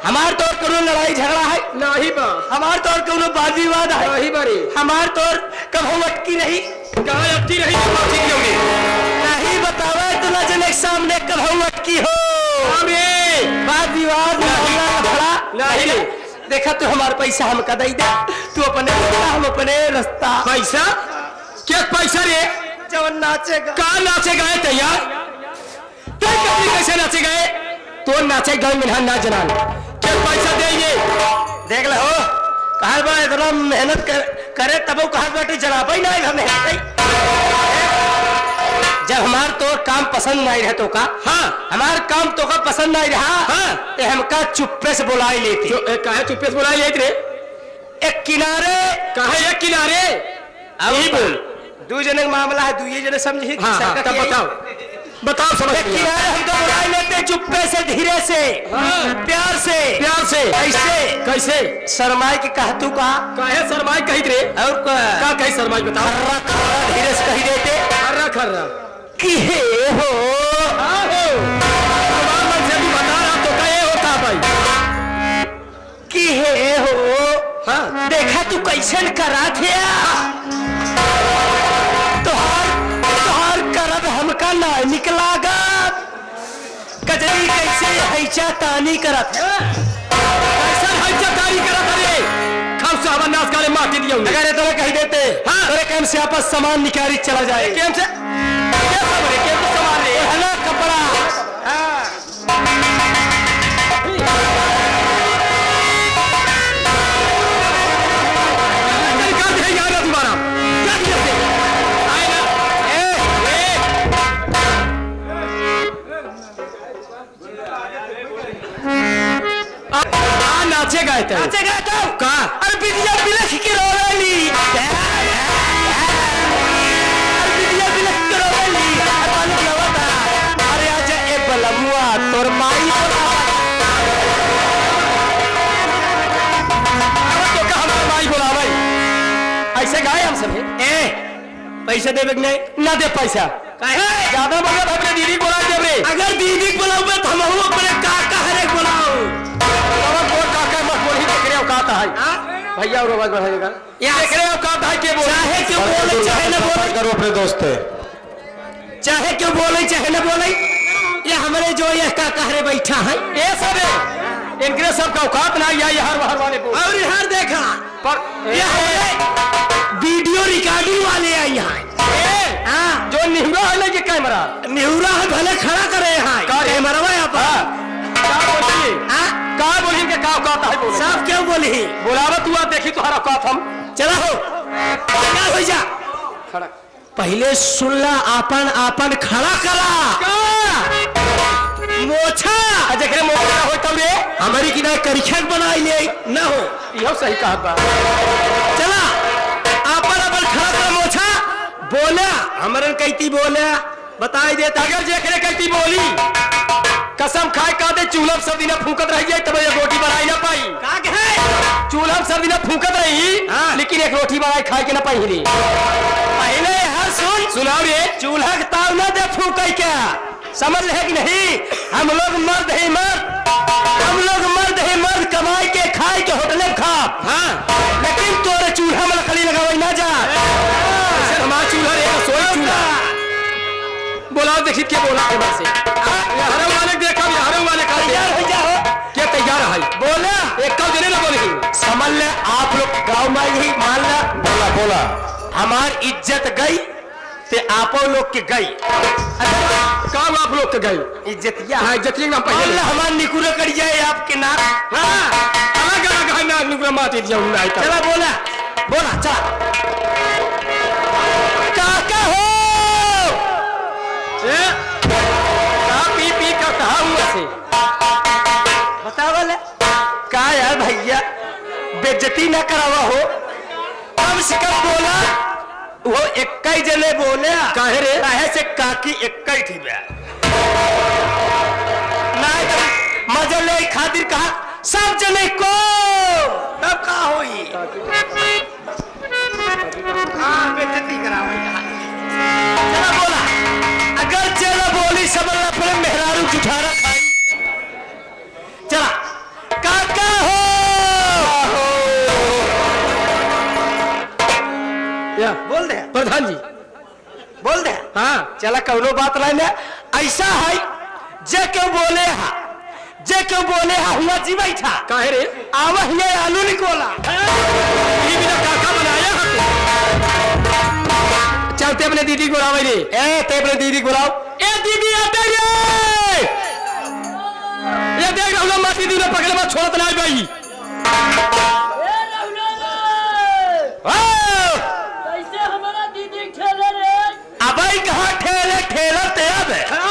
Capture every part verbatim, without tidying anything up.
हमार तौर करो लड़ाई झगड़ा है नहीं बा, हमार तौर करो वाद विवाद है नहीं बरी, हमार तौर कब अटकी रही कहाँ अटकी रही नहीं बतावा तो न जने के सामने कब अटकी हो वाद विवाद नहीं। देखा तू हमारा पैसा हम का दई दे, तू अपने रास्ता हम अपने रास्ता। पैसा क्या पैसा रे? जवन नाचेगा कहाँ नाचे गए तैयार कैसे नाचे गए? तो नाचे गए मिनहा ना जनान क्या पैसा देंगे? देख लो कहा बा इतना मेहनत कर, करे तब कहा बेटे जनाब ही नहीं हम जब हमार तो काम पसंद नहीं रहे तो का हाँ हमार काम तो का पसंद नहीं रहा हाँ ते हमका चुप्पे से बुलाई लेती जो कहे चुप्पे से बुलाई लेते रे? एक किनारे कहे एक किनारे अब ही बोल दो जने का मामला है, दो जने समझी। हाँ, हाँ, तब बताओ बताओ समझ एक किनारे हमको बुलाई लेते चुप्पे से धीरे से हाँ, प्यार से प्यार से कैसे कैसे शर्माई के कहतू का कहे शर्माई कही रे? और का कही शर्माई बताओ? खर्रा खर्रा धीरे से कही देते खर्रा खर्रा कि हे हो हाँ हो मन से भी बता रहा तो कहे होता भाई कि हे हो हाँ देखा तू कैसे करा थे तोहार तोहार करब हमका ना निकला गा कजरी कैसे हैचा तानी करत कैसा हैचा तानी करत रे? खाओ साहब नाच काले माटी दियो अगर ये तोरे कह देते हाँ तोरे कैम से आपस सामान निकाली चला जाए केम से क्या सब रे? केम से सामान रे? है ना कपड़ा निकाल दे यार तुम्हारा क्या किया से आए ना ए ए आ नाचे गए थे नाचे गए तो का अरे बिटिया बिलख के रोवेली अरे बिटिया बिलख के रोवेली अपन लवता अरे आज ए बलमुआ तोर माई तो का हमारा माई बोलावे ऐसे गाए हम सब ए पैसे देवे नहीं ना दे पैसा काहे ज्यादा मतलब अपने दीदी बोला दे रे? अगर दीदी बुलाओ तो हम अपने काका हरे बुलाओ और को काका मत बोली देख रहे हो कहता है भैया और आवाज बढ़ाइएगा देख रहे हो कहता है के बोल चाहे क्यों बोले चाहे न बोले करो अपने दोस्त चाहे क्यों बोले चाहे न बोले ये हमारे जो ये काका हरे बैठा है ये सब है इनके सब का औकात ना या हर हर वाले बोल और हर देखा पर ये हमारे वीडियो रिकॉर्डिंग वाले हैं यहाँ हाँ जो निहुरा है ना ये कैमरा निहुरा है भले खड़ा करे यहाँ कैमरा यहाँ पर का बोली का बोली के का औकात है बोल साफ क्यों बोली बोलावा तू आ देखी तुम्हारा औकात हम चला हो क्या हो जा खड़ा पहले सुन ला आपन आपन खड़ा करा मोछा देख रहे मोछा हो तब रे हमारी की ना करिखन बनाई ले ना हो यहो सही कहा बा चला आपन आपन खड़ा कर मोछा बोला हमरन कहती बोला बताई देता अगर देख रहे कहती बोली कसम खाए का दे चूल्हा सब दिन फूकत रह जाए तब एक रोटी बनाई ना पाई का कहे चूल्हा सब दिन फूकत रही हाँ। लेकिन एक रोटी बनाई खाए के ना पाई रे पहले हर सुन सुनाओ रे चूल्हा के ताव ना दे फूके क्या समझ है कि नहीं हम लोग मर्द है मर्द हम लोग मर्द है मर्द कमाई के खाए के होटल में खा हाँ लेकिन तोरे चूल्हा में लकड़ी लगावे ना जा हमारा चूल्हा रे सोई चूल्हा बोला देखी के बोला के बात से हरे वाले देखा हरे वाले का तैयार हो जाओ क्या तैयार है बोला एक कल देने ना बोले समझ ले आप लोग गाँव में ही मान ला बोला बोला हमार इज्जत गई ते आपो लोग के गई काम आप लोग के गए इज्जतिया हाँ इज्जतिया नाम पहले हमार निकुरे कर जाए आपके नाम हाँ अलग अलग है ना निकुरा माती दिया उन्हें चला बोला बोला चला काका हो ए का पी पी का कहा हुआ से बता वाले का यार भैया बेइज्जती ना करावा हो कम से कम बोला वो एक ही जने बोले काहे रे काहे से काकी एक ही थी बे ना मजा ले खातिर कहा सब जने को तब का होई हां बेइज्जती करावा चला बोला अगर चला बोली सब अपने मेहरारू जुठारा खाई चला का चला कौनो बात नहीं ना ऐसा है जे क्यों बोले हा जे क्यों बोले हा हुआ जीवा था काहे रे आवा हिया आलू निकोला ये बिना काका बनाया चलते अपने दीदी को बुलावे रे ए ते अपने दीदी को बुलाओ ए दीदी आते रे ये देख रहा माँ दीदी ने पकड़े मत छोड़त नहीं भाई कैसे हमारा दीदी खेले रे अब कहाँ ठेले ठेला ते अब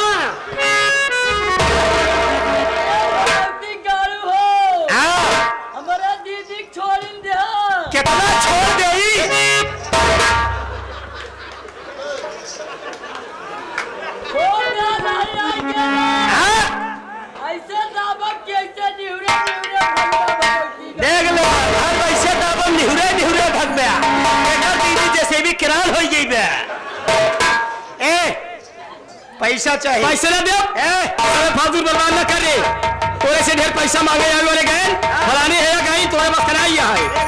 हमारा दीदी छोड़ दे कितना छोड़ दे ऐसे दाबक कैसे निहुरे निहुरे देख लो हर पैसे दाबक निहुरे निहुरे भग गया बेटा दीदी जैसे भी किरान हो गई बे ए पैसा चाहिए पैसे ना दे ए अरे फालतू बर्बाद ना कर रे तोरे से ढेर पैसा मांगे यार वाले गए फलाने है या कहीं तोरे बस कराई है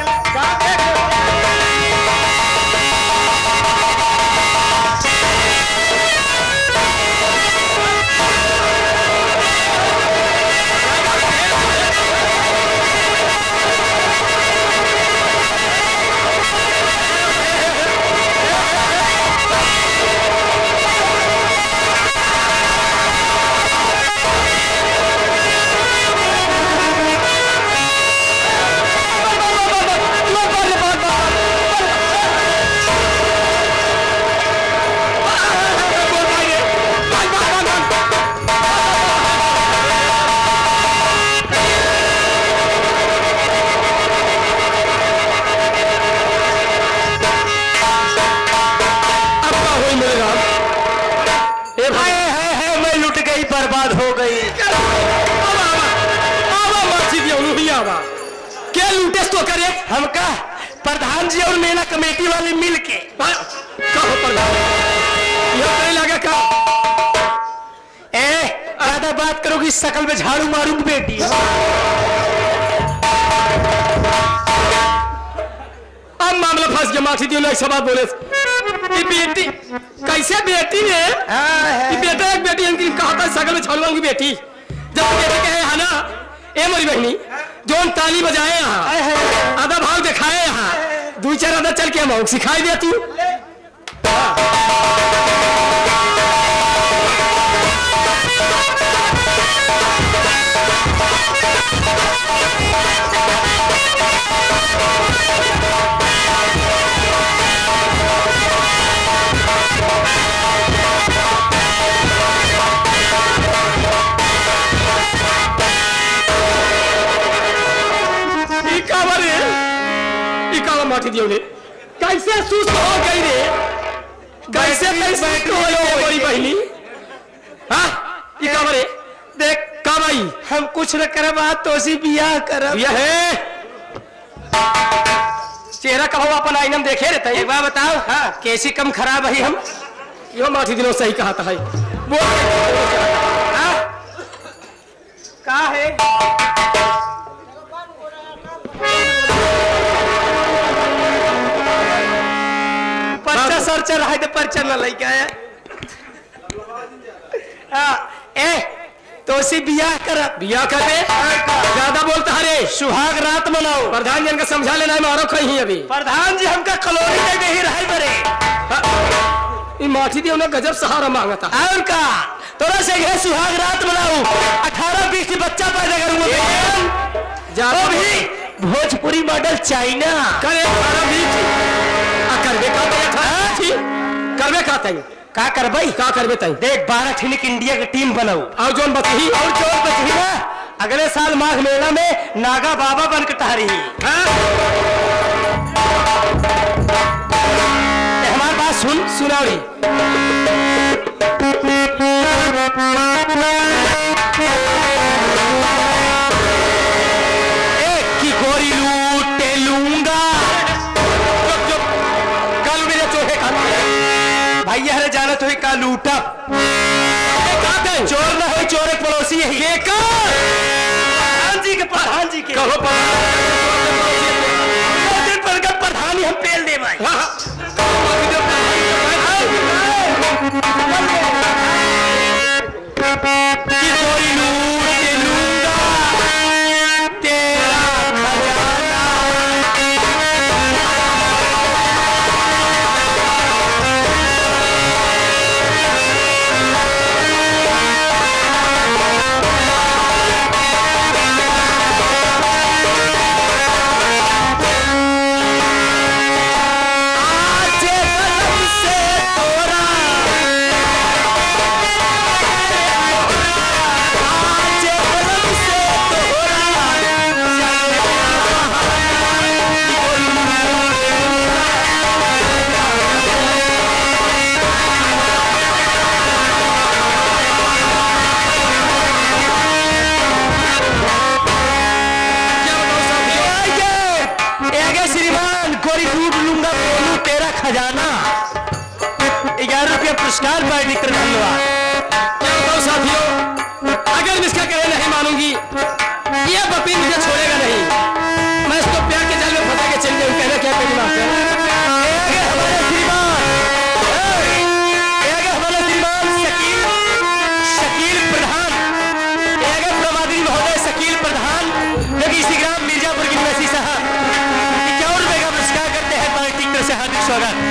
बर्बाद हो गई क्या लूटेस तो करे हमका प्रधान जी और मेला कमेटी वाले मिल के कहो प्रधान ये लगा का ए ज्यादा बात करोगी शकल में झाड़ू मारूंगी बेटी अब मामला फंस गया माथी दियो ऐसा बात बोले ये बेटी कैसे बेटी है ये बेटा एक बेटी इनकी कहा था शकल में झाड़ू मारूंगी बेटी जब बेटी कहे है ना ए मेरी बहनी जोन ताली बजाए यहाँ आधा भाव दिखाए यहाँ दो चार आधा चल के हम सिखाई दे तू माटी दियो ने कैसे सुस्त हो गई रे कैसे कैसे हो गई बड़ी बहनी हां ये का रे देख का भाई हम कुछ न करे बात तो सी बियाह करब ये है चेहरा कहो अपन आईना में देखे रहता एक बार बताओ हां कैसी कम खराब है हम यो माटी दिनो सही कहा था बोल हां का है पर्चा सर चल है तो पर्चा न लेके आया हां ए तो सी बियाह कर बियाह कर दे ज्यादा बोलता हरे सुहाग रात मनाओ प्रधान जी का समझा लेना मारो कहीं अभी प्रधान जी हमका कलोनी में भी रहे बरे ये माटी दी उन्हें गजब सहारा मांगा था और का तोरा से ये सुहाग रात मनाओ अठारह बीस बच्चा पैदा करूंगा ज्यादा भी भोजपुरी मॉडल चाइना करे अठारह बीस करबे का करबे का तई का करबई का करबे तई देख बारह ठिनिक इंडिया की टीम बनाओ और जोन बचही और जोन बचही ना अगले साल माघ मेला में नागा बाबा बन के टहरी हमारी बात सुन सुनाओ एक की गोरी लूटे लूंगा कल मेरे चोहे खाना भैया हरे जाना तो का लूटा चोर ना हो चोर पड़ोसी है प्रधान जी के प्रधान जी के कहो प्रधान ही हम पेल दे भाई कि कोई लूट लूंगा तेरा खजाना। खजाना ग्यारह रुपया पुरस्कार पार्टी कर धन्यवाद। क्या बताओ साथियों, अगर मैं इसका कहे नहीं मानूंगी ये बपी मुझे छोड़ेगा नहीं। मैं इसको प्यार के जाल में फंसा के चल जाऊं। कहना क्या करी बात है। हमारे श्रीमान हमारे श्रीमान शकील शकील प्रधान प्रमादी महोदय शकील प्रधान जो कि इसी ग्राम मिर्जापुर की निवासी साहब इक्यावन रुपए का पुरस्कार करते हैं पार्टी की तरफ से हार्दिक स्वागत।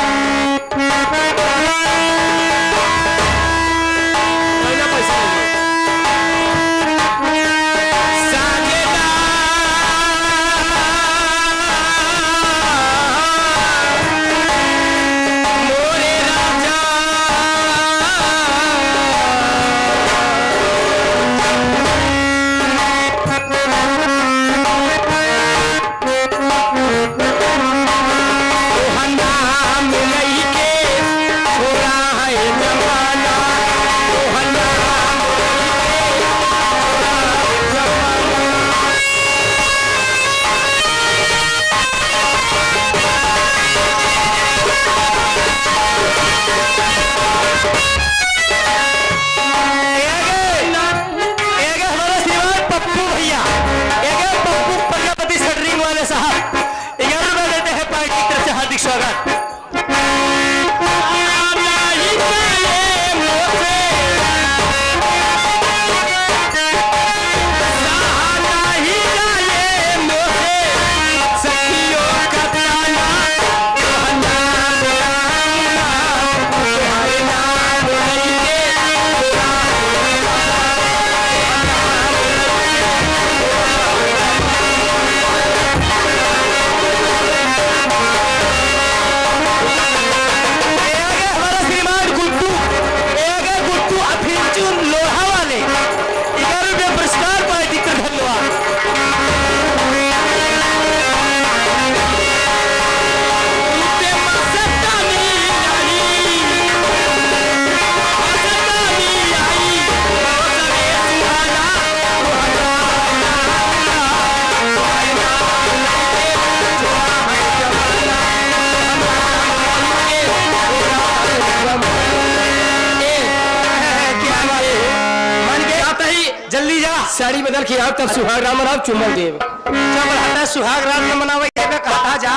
साड़ी बदल के आओ तब सुहाग राम मनाओ चुम्बल देव चल हटा सुहाग रात में मनावे के कहता जा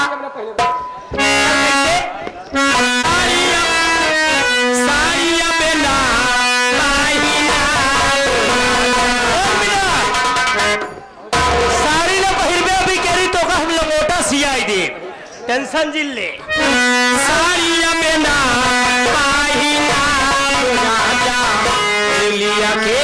साड़िया बेना साड़ी ना पहिरबे अभी केरी तो का हम लंगोटा सियाई दे टेंशन जिल ले साड़िया बेना पाहिना राजा लिया के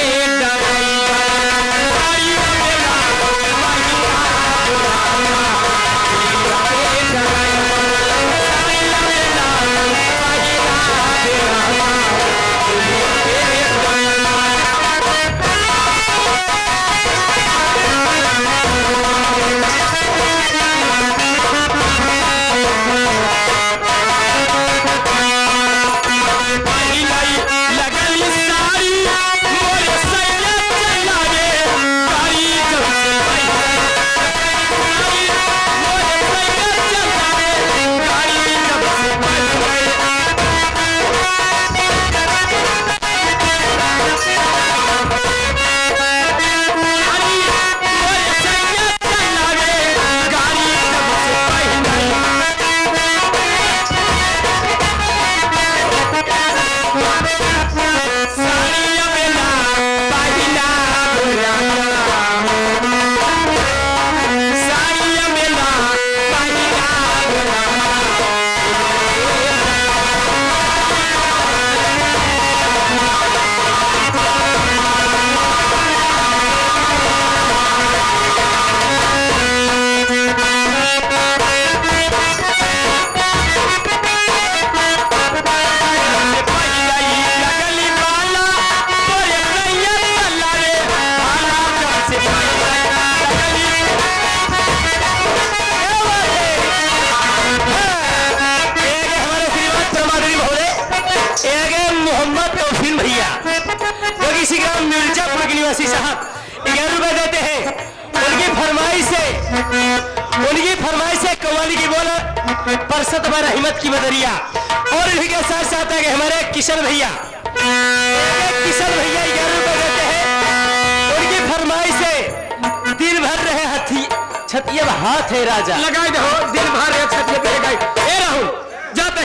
नाम मिर्जापुर के निवासी साहब ग्यारह रुपए देते हैं। उनकी फरमाइश से उनकी फरमाइश से कव्वाली की बोल परसत बार हिम्मत की बदरिया और इनके साथ साथ है हमारे किशन भैया किशन भैया ग्यारह रुपए देते हैं। उनकी फरमाइश से दिन भर रहे हाथी छतिया हाथ है राजा लगाई दो दिन भर एक छतिया पे लगाई ए रहू जा तक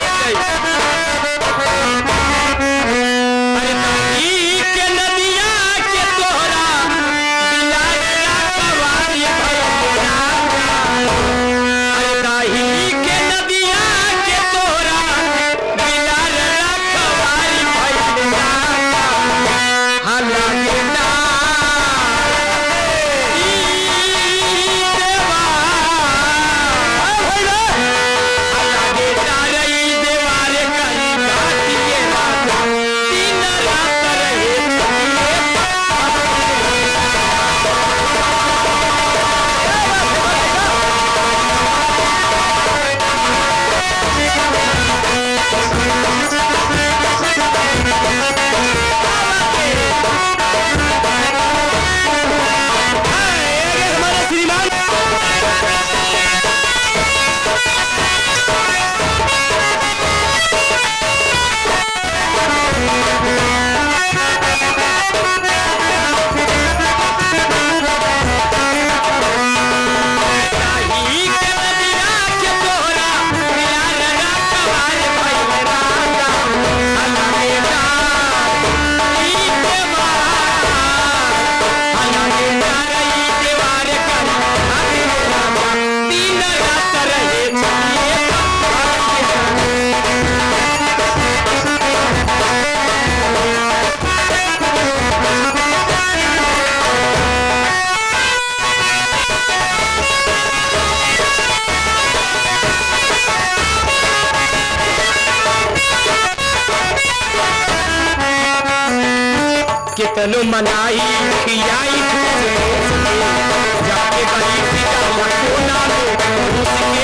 अरे ताही के नदिया के तोहरा बिलाया कवारी भैया अरे ताही के नदिया के तोहरा बिलाया कवारी भैया हाला के ना कितनो मनाई खियाई जाके गरीब का कोना में